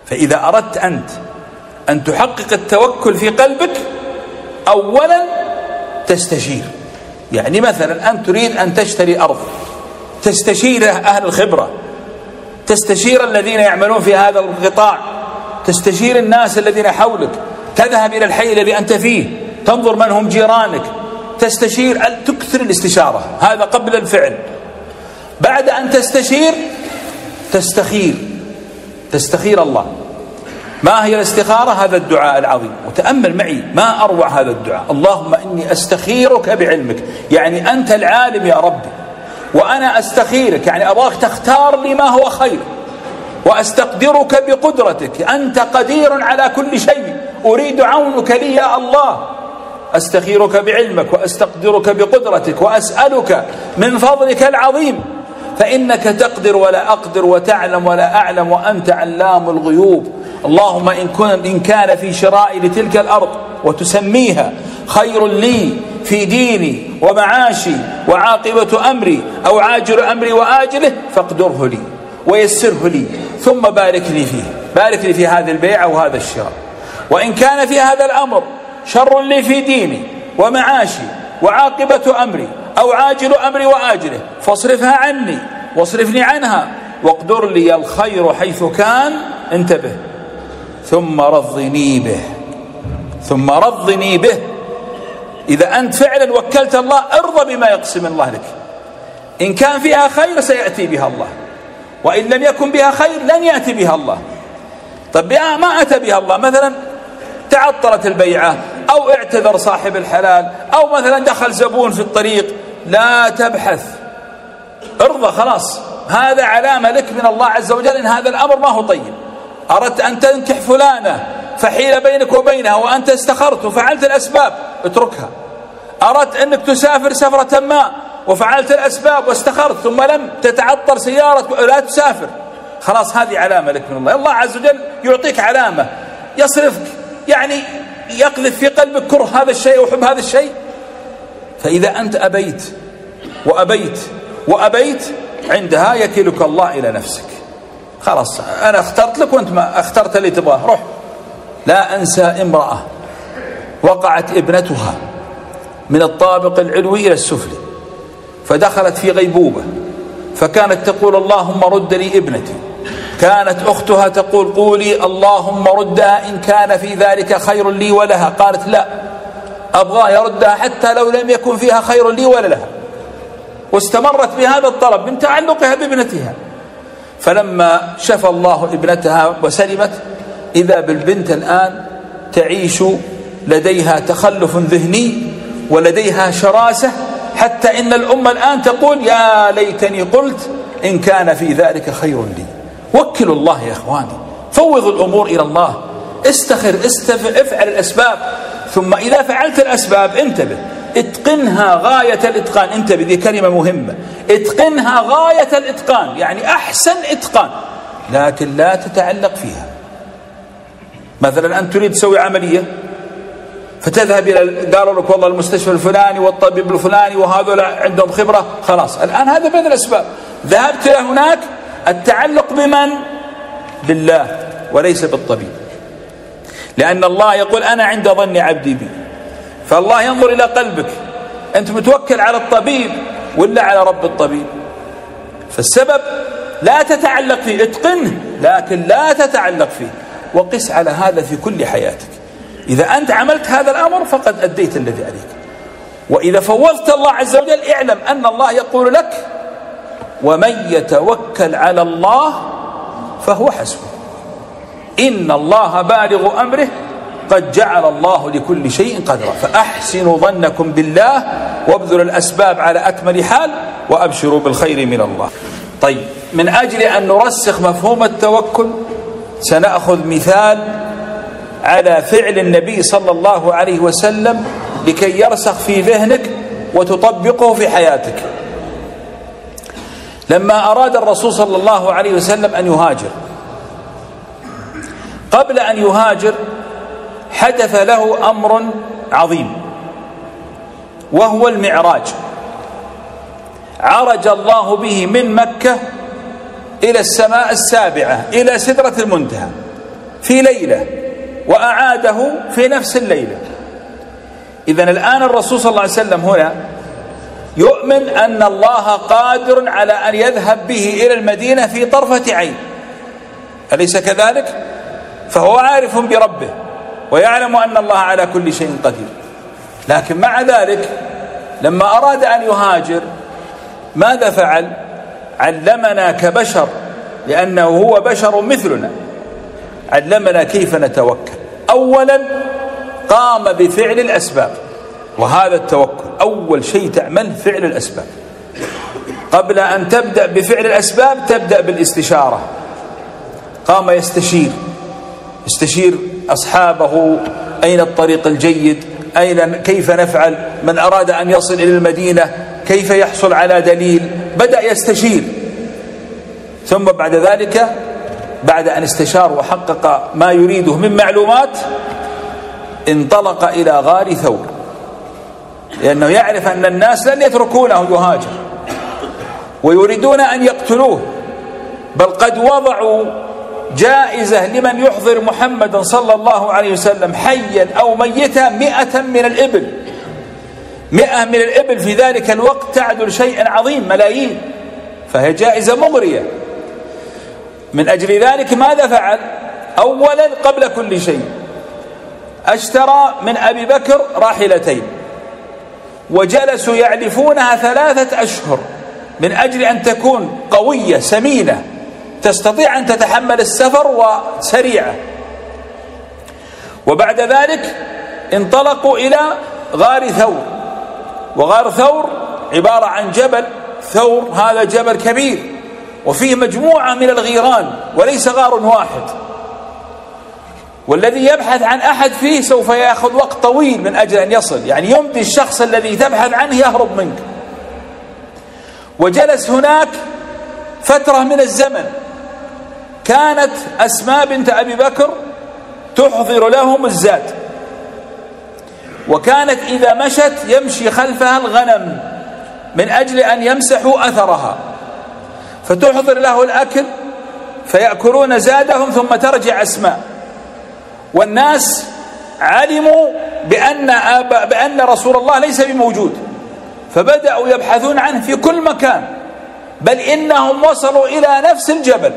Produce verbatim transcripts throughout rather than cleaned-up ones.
فإذا أردت أنت أن تحقق التوكل في قلبك أولا تستشير. يعني مثلا أنت تريد أن تشتري أرض، تستشير أهل الخبرة، تستشير الذين يعملون في هذا القطاع، تستشير الناس الذين حولك، تذهب إلى الحي الذي أنت فيه، تنظر من هم جيرانك، تستشير، تكثر الاستشارة. هذا قبل الفعل. بعد أن تستشير تستخير، تستخير الله. ما هي الاستخارة؟ هذا الدعاء العظيم. وتأمل معي ما أروع هذا الدعاء: اللهم إني أستخيرك بعلمك. يعني أنت العالم يا ربي، وأنا أستخيرك، يعني أبغاك تختار لي ما هو خير، وأستقدرك بقدرتك، أنت قدير على كل شيء، أريد عونك لي يا الله. أستخيرك بعلمك وأستقدرك بقدرتك وأسألك من فضلك العظيم، فإنك تقدر ولا أقدر، وتعلم ولا أعلم، وأنت علام الغيوب. اللهم إن كان, إن كان في شرائي لتلك الأرض وتسميها خير لي في ديني ومعاشي وعاقبة أمري أو عاجل أمري وآجله، فاقدره لي ويسره لي، ثم بارك لي فيه، بارك لي في هذه البيعة وهذا الشراء. وإن كان في هذا الأمر شر لي في ديني ومعاشي وعاقبة أمري أو عاجل أمري وآجله، فاصرفها عني واصرفني عنها، واقدر لي الخير حيث كان، انتبه، ثم رضني به، ثم رضني به. إذا أنت فعلا وكلت الله ارضى بما يقسم الله لك. إن كان فيها خير سيأتي بها الله، وإن لم يكن بها خير لن يأتي بها الله. طب ما أتى بها الله، مثلا تعطلت البيعة، أو اعتذر صاحب الحلال، أو مثلا دخل زبون في الطريق، لا تبحث، ارضى خلاص. هذا علامة لك من الله عز وجل إن هذا الأمر ما هو طيب. أردت أن تنكح فلانة فحيل بينك وبينها وأنت استخرت وفعلت الأسباب، اتركها. أردت أنك تسافر سفرة ما وفعلت الأسباب واستخرت ثم لم تتعطل سيارة، لا تسافر، خلاص هذه علامة لك من الله. الله عز وجل يعطيك علامة، يصرفك، يعني يقذف في قلبك كره هذا الشيء وحب هذا الشيء. فإذا أنت أبيت وأبيت وأبيت، عندها يكلك الله إلى نفسك. خلاص أنا اخترت لك وأنت ما اخترت اللي تبغاه، روح. لا أنسى امرأة وقعت ابنتها من الطابق العلوي إلى السفلي، فدخلت في غيبوبة، فكانت تقول اللهم رد لي ابنتي. كانت أختها تقول قولي اللهم ردها إن كان في ذلك خير لي ولها. قالت لا، أبغاه يردها حتى لو لم يكن فيها خير لي ولا لها، واستمرت بهذا الطلب من تعلقها بابنتها. فلما شفى الله ابنتها وسلمت، إذا بالبنت الآن تعيش لديها تخلف ذهني ولديها شراسة، حتى إن الأم الآن تقول يا ليتني قلت إن كان في ذلك خير لي. وكلوا الله يا إخواني، فوضوا الأمور إلى الله، استخر، استفع، افعل الأسباب، ثم إذا فعلت الأسباب انتبه، اتقنها غاية الاتقان. انتبه، دي كلمة مهمة، اتقنها غاية الاتقان، يعني أحسن اتقان، لكن لا تتعلق فيها. مثلا أنت تريد تسوي عملية، فتذهب إلى، قالوا لك والله المستشفى الفلاني والطبيب الفلاني وهذول عندهم خبرة، خلاص الآن هذا من الأسباب، ذهبت إلى هناك. التعلق بمن؟ بالله وليس بالطبيب، لأن الله يقول أنا عند ظن عبدي بي. فالله ينظر إلى قلبك، أنت متوكل على الطبيب ولا على رب الطبيب؟ فالسبب لا تتعلق فيه، اتقنه لكن لا تتعلق فيه، وقس على هذا في كل حياتك. إذا أنت عملت هذا الأمر فقد أديت الذي عليك. وإذا فوضت الله عز وجل اعلم أن الله يقول لك ومن يتوكل على الله فهو حسبه، إن الله بالغ أمره قد جعل الله لكل شيء قدرا. فأحسنوا ظنكم بالله وابذلوا الأسباب على أكمل حال وأبشروا بالخير من الله. طيب، من أجل أن نرسخ مفهوم التوكل سنأخذ مثال على فعل النبي صلى الله عليه وسلم لكي يرسخ في ذهنك وتطبقه في حياتك. لما أراد الرسول صلى الله عليه وسلم أن يهاجر، قبل أن يهاجر حدث له أمر عظيم وهو المعراج. عرج الله به من مكة إلى السماء السابعة إلى سدرة المنتهى، في ليلة وأعاده في نفس الليلة. إذن الآن الرسول صلى الله عليه وسلم هنا يؤمن أن الله قادر على أن يذهب به إلى المدينة في طرفة عين، أليس كذلك؟ فهو عارف بربه ويعلم أن الله على كل شيء قدير. لكن مع ذلك لما أراد أن يهاجر ماذا فعل؟ علمنا كبشر، لأنه هو بشر مثلنا، علمنا كيف نتوكل. أولا قام بفعل الأسباب، وهذا التوكل أول شيء تعمل فعل الأسباب. قبل أن تبدأ بفعل الأسباب تبدأ بالاستشارة. قام يستشير يستشير أصحابه، أين الطريق الجيد، أين كيف نفعل، من أراد أن يصل إلى المدينة كيف يحصل على دليل، بدأ يستشير. ثم بعد ذلك بعد أن استشار وحقق ما يريده من معلومات انطلق إلى غار ثور، لأنه يعرف أن الناس لن يتركونه يهاجر ويريدون أن يقتلوه، بل قد وضعوا جائزة لمن يحضر محمدا صلى الله عليه وسلم حيا أو ميتا مئة من الإبل. مئة من الإبل في ذلك الوقت تعدل شيئا عظيم، ملايين، فهي جائزة مغرية. من أجل ذلك ماذا فعل؟ أولا قبل كل شيء اشترى من أبي بكر راحلتين، وجلسوا يعلفونها ثلاثة أشهر من أجل أن تكون قوية سمينة تستطيع أن تتحمل السفر وسريعة. وبعد ذلك انطلقوا إلى غار ثور، وغار ثور عبارة عن جبل ثور، هذا جبل كبير وفيه مجموعة من الغيران وليس غار واحد، والذي يبحث عن أحد فيه سوف يأخذ وقت طويل من أجل أن يصل، يعني يمضي الشخص الذي تبحث عنه يهرب منك. وجلس هناك فترة من الزمن، كانت أسماء بنت أبي بكر تحضر لهم الزاد، وكانت إذا مشت يمشي خلفها الغنم من أجل أن يمسحوا أثرها، فتحضر له الأكل فيأكلون زادهم ثم ترجع أسماء. والناس علموا بأن, بأن رسول الله ليس بموجود، فبدأوا يبحثون عنه في كل مكان، بل إنهم وصلوا إلى نفس الجبل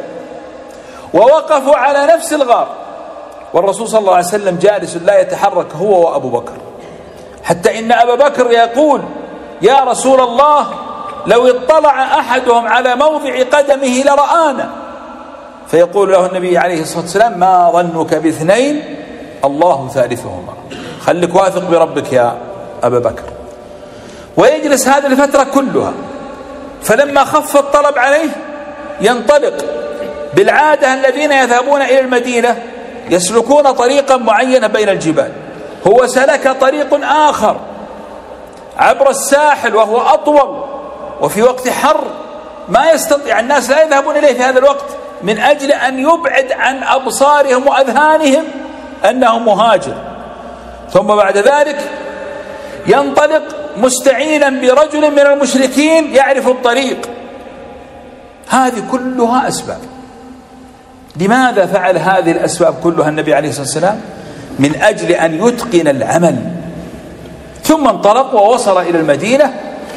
ووقفوا على نفس الغار، والرسول صلى الله عليه وسلم جالس لا يتحرك هو وأبو بكر، حتى إن أبا بكر يقول: يا رسول الله لو اطلع أحدهم على موضع قدمه لرآنا. فيقول له النبي عليه الصلاة والسلام: ما ظنك باثنين الله ثالثهما، خليك واثق بربك يا أبا بكر. ويجلس هذه الفترة كلها، فلما خف الطلب عليه ينطلق. بالعادة الذين يذهبون إلى المدينة يسلكون طريقا معينا بين الجبال، هو سلك طريق آخر عبر الساحل وهو أطول، وفي وقت حر ما يستطيع الناس لا يذهبون إليه في هذا الوقت، من أجل أن يبعد عن أبصارهم وأذهانهم أنه مهاجر. ثم بعد ذلك ينطلق مستعينا برجل من المشركين يعرف الطريق. هذه كلها أسباب. لماذا فعل هذه الأسباب كلها النبي عليه الصلاة والسلام؟ من أجل أن يتقن العمل. ثم انطلق ووصل إلى المدينة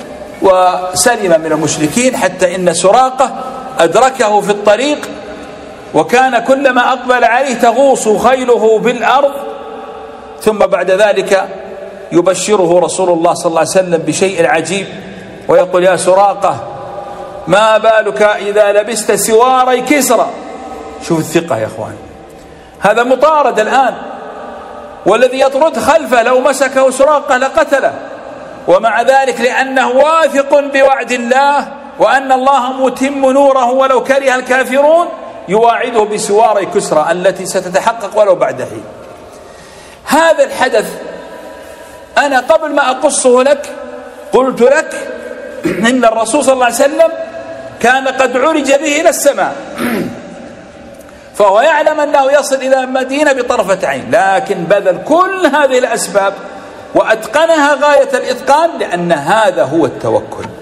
وسلم من المشركين، حتى إن سراقة أدركه في الطريق، وكان كلما أقبل عليه تغوص خيله بالأرض. ثم بعد ذلك يبشره رسول الله صلى الله عليه وسلم بشيء عجيب، ويقول: يا سراقة ما بالك إذا لبست سواري كسرى. شوف الثقة يا أخوان، هذا مطارد الآن، والذي يطرد خلفه لو مسكه سراقة لقتله، ومع ذلك لأنه واثق بوعد الله وأن الله متم نوره ولو كره الكافرون يواعده بسواري كسرى التي ستتحقق ولو بعد حين. هذا الحدث أنا قبل ما أقصه لك قلت لك إن الرسول صلى الله عليه وسلم كان قد عرج به إلى السماء، فهو يعلم أنه يصل إلى المدينة بطرفة عين، لكن بذل كل هذه الأسباب وأتقنها غاية الإتقان، لأن هذا هو التوكل.